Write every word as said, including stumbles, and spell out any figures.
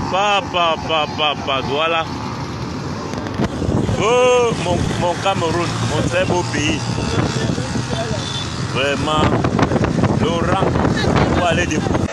Papa, papa, papa, voilà. Oh, mon, mon Cameroun, mon très beau pays. Vraiment, Laurent, il faut aller découvrir.